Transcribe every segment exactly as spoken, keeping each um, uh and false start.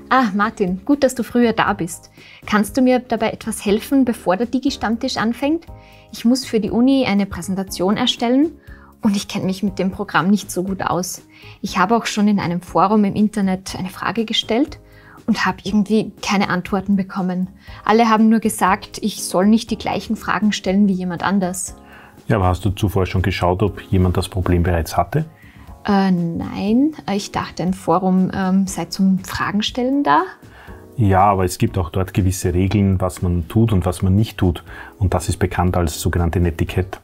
Ah, Martin, gut, dass du früher da bist. Kannst du mir dabei etwas helfen, bevor der Digi-Stammtisch anfängt? Ich muss für die Uni eine Präsentation erstellen und ich kenne mich mit dem Programm nicht so gut aus. Ich habe auch schon in einem Forum im Internet eine Frage gestellt und habe irgendwie keine Antworten bekommen. Alle haben nur gesagt, ich soll nicht die gleichen Fragen stellen wie jemand anders. Ja, aber hast du zuvor schon geschaut, ob jemand das Problem bereits hatte? Äh, nein, ich dachte, ein Forum ähm, sei zum Fragen stellen da. Ja, aber es gibt auch dort gewisse Regeln, was man tut und was man nicht tut. Und das ist bekannt als sogenannte Netiquette.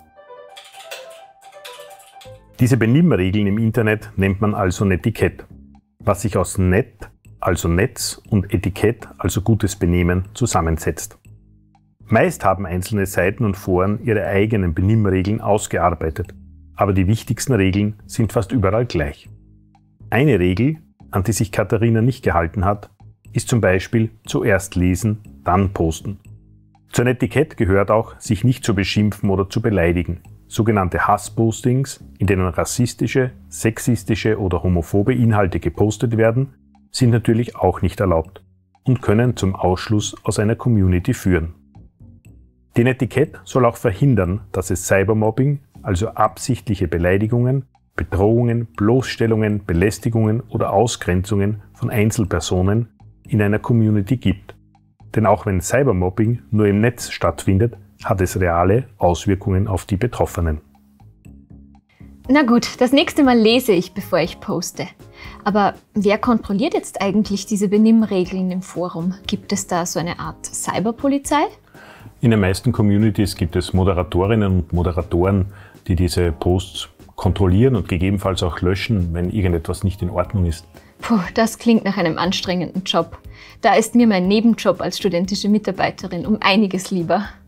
Diese Benimmregeln im Internet nennt man also Netiquette, was sich aus Net, also Netz, und Etikett, also gutes Benehmen, zusammensetzt. Meist haben einzelne Seiten und Foren ihre eigenen Benimmregeln ausgearbeitet, aber die wichtigsten Regeln sind fast überall gleich. Eine Regel, an die sich Katharina nicht gehalten hat, ist zum Beispiel zuerst lesen, dann posten. Zur Netiquette gehört auch, sich nicht zu beschimpfen oder zu beleidigen. Sogenannte Hasspostings, in denen rassistische, sexistische oder homophobe Inhalte gepostet werden, sind natürlich auch nicht erlaubt und können zum Ausschluss aus einer Community führen. Die Netiquette soll auch verhindern, dass es Cybermobbing, also absichtliche Beleidigungen, Bedrohungen, Bloßstellungen, Belästigungen oder Ausgrenzungen von Einzelpersonen in einer Community gibt. Denn auch wenn Cybermobbing nur im Netz stattfindet, hat es reale Auswirkungen auf die Betroffenen. Na gut, das nächste Mal lese ich, bevor ich poste. Aber wer kontrolliert jetzt eigentlich diese Benimmregeln im Forum? Gibt es da so eine Art Cyberpolizei? In den meisten Communities gibt es Moderatorinnen und Moderatoren, die diese Posts kontrollieren und gegebenenfalls auch löschen, wenn irgendetwas nicht in Ordnung ist. Puh, das klingt nach einem anstrengenden Job. Da ist mir mein Nebenjob als studentische Mitarbeiterin um einiges lieber.